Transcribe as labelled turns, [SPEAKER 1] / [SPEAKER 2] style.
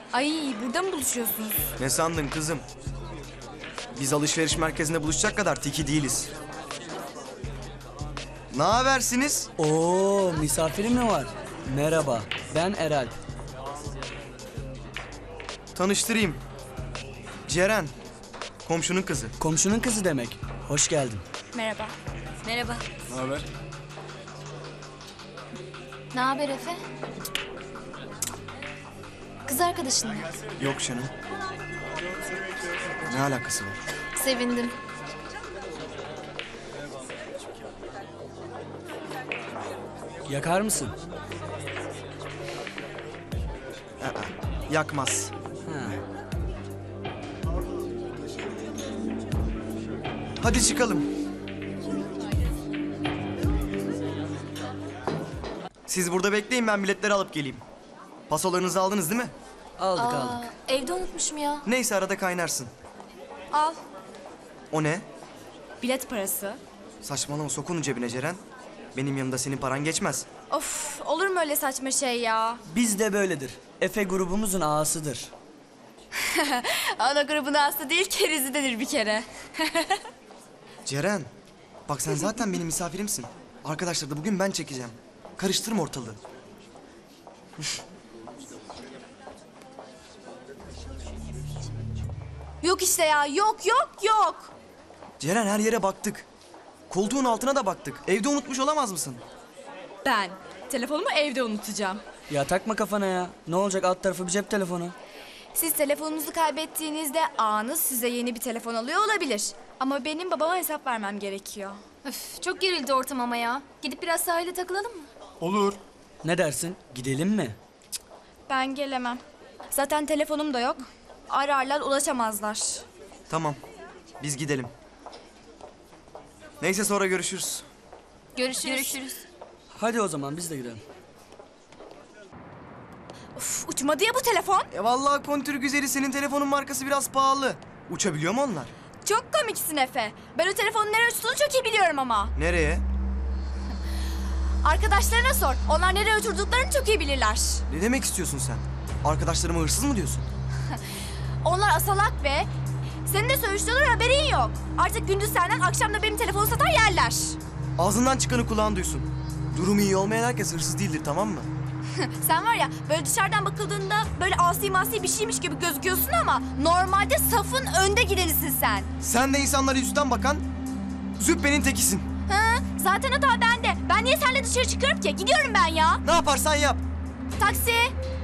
[SPEAKER 1] Ay burada mı buluşuyorsunuz?
[SPEAKER 2] Ne sandın kızım? Biz alışveriş merkezinde buluşacak kadar tiki değiliz. Ne habersiniz?
[SPEAKER 3] Oo, misafirin mi var? Merhaba, ben Eral.
[SPEAKER 2] Tanıştırayım. Ceren. Komşunun kızı.
[SPEAKER 3] Komşunun kızı demek. Hoş geldin.
[SPEAKER 1] Merhaba.
[SPEAKER 4] Merhaba.
[SPEAKER 2] Ne haber?
[SPEAKER 4] Ne haber Efe? Kız arkadaşın mı?
[SPEAKER 2] Yok canım. Ne alakası var?
[SPEAKER 4] Sevindim.
[SPEAKER 3] Yakar mısın?
[SPEAKER 2] Yakmaz.
[SPEAKER 3] Ha.
[SPEAKER 2] Hadi çıkalım. Siz burada bekleyin, ben biletleri alıp geleyim. Pasolarınızı aldınız değil mi?
[SPEAKER 3] Aldık
[SPEAKER 4] Aa,
[SPEAKER 3] aldık.
[SPEAKER 4] evde unutmuşum ya.
[SPEAKER 2] Neyse, arada kaynarsın.
[SPEAKER 1] Al.
[SPEAKER 2] O ne?
[SPEAKER 1] Bilet parası.
[SPEAKER 2] Saçmalama, sok onu cebine Ceren. Benim yanımda senin paran geçmez.
[SPEAKER 1] Of, olur mu öyle saçma şey ya?
[SPEAKER 3] Biz de böyledir. Efe grubumuzun ağasıdır.
[SPEAKER 1] Ana grubun hasta değil, kerizidedir bir kere.
[SPEAKER 2] Ceren, bak sen zaten benim misafirimsin. Arkadaşlar da bugün ben çekeceğim. Karıştırma ortalığı.
[SPEAKER 1] Yok işte ya, yok.
[SPEAKER 2] Ceren, her yere baktık. Koltuğun altına da baktık. Evde unutmuş olamaz mısın?
[SPEAKER 1] Ben telefonumu evde unutacağım.
[SPEAKER 3] Ya takma kafana ya. Ne olacak, alt tarafı bir cep telefonu.
[SPEAKER 1] Siz telefonunuzu kaybettiğinizde ağanız size yeni bir telefon alıyor olabilir. Ama benim babama hesap vermem gerekiyor.
[SPEAKER 4] Öf, çok gerildi ortam ama ya. Gidip biraz sahilde takılalım mı?
[SPEAKER 2] Olur.
[SPEAKER 3] Ne dersin? Gidelim mi?
[SPEAKER 1] Ben gelemem. Zaten telefonum da yok. Ararlar, ulaşamazlar.
[SPEAKER 2] Tamam, biz gidelim. Neyse, sonra görüşürüz.
[SPEAKER 4] Görüşürüz.
[SPEAKER 3] Hadi o zaman biz de gidelim.
[SPEAKER 1] Uf, uçmadı ya bu telefon.
[SPEAKER 2] Vallahi kontür güzeli, senin telefonun markası biraz pahalı. Uçabiliyor mu onlar?
[SPEAKER 1] Çok komiksin Efe. Ben o telefonun nereye uçtuğunu çok iyi biliyorum ama.
[SPEAKER 2] Nereye?
[SPEAKER 1] Arkadaşlarına sor. Onlar nereye uçurduklarını çok iyi bilirler.
[SPEAKER 2] Ne demek istiyorsun sen? Arkadaşlarıma hırsız mı diyorsun?
[SPEAKER 1] Onlar asalak be. Senin de söğüştüğünden haberin yok. Artık gündüz senden, akşam da benim telefonu satar yerler.
[SPEAKER 2] Ağzından çıkanı kulağın duysun. Durumu iyi olmayan herkes hırsız değildir, tamam mı?
[SPEAKER 1] Sen var ya, böyle dışarıdan bakıldığında böyle asi masi bir şeymiş gibi gözüküyorsun ama normalde safın önde gidenisin sen.
[SPEAKER 2] Sen de insanlara yüzden bakan züppenin tekisin.
[SPEAKER 1] Ha? Zaten hata bende. Ben niye seninle dışarı çıkıyorum ki? Gidiyorum ben ya.
[SPEAKER 2] Ne yaparsan yap.
[SPEAKER 1] Taksi.